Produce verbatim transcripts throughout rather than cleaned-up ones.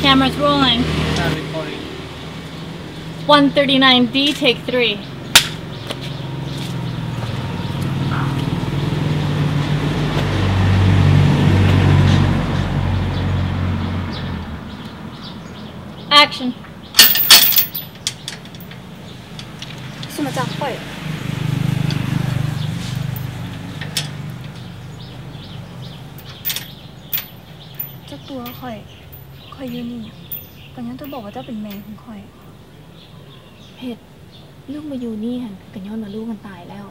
Camera's rolling. Start recording. one thirty-nine D, take three. Action. สมจักข่อยเจ้าตัวข่อยข่อยอยู่นี่ก็ยังจะบอกว่าเจ้าเป็นแม่ของข่อยเพชรลูกมาอยู่นี่หันกันย้อนมาลูกกันตายแล้ว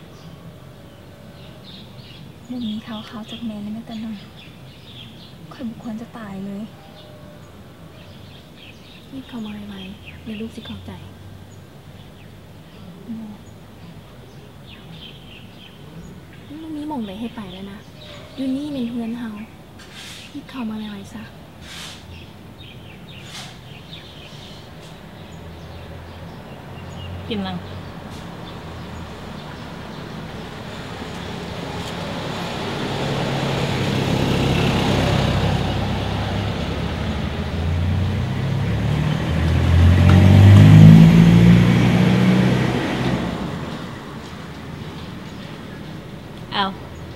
ลูกนี้ขาวๆจากแม่นี่ไม่แต่น้อยข่อยบุควรจะตายเลยนี่เข้ามาไวๆในลูกสิเข้าใจลูกนี้มองไปให้ไปแล้วนะอยู่นี่เป็นเพื่อนเฮานี่เข้ามาไวๆซะกินนังเอา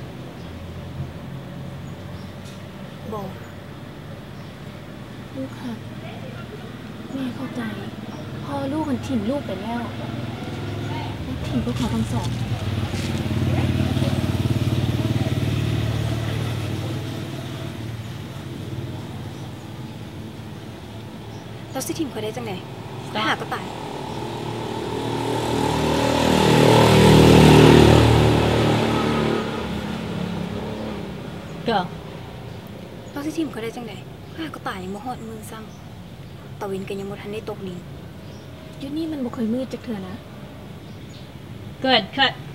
บอกลูกค่ะแม่เข้าใจพอลูกมันถิ่นลูกไปแล้วถิ่นพวกเขาทั้งสองแล้วสิทีมข่อยได้จังไงถ้าหาก็ตายก็แล้วสิทีมข่อยได้จังไงถ้าหาก็ตายยังบ่ฮอดมือซ้ำตะวินก็ยังบ่ทันได้ตกดินอยู่นี่มันบ่เคยมืดจักเทื่อนะ Good, cut.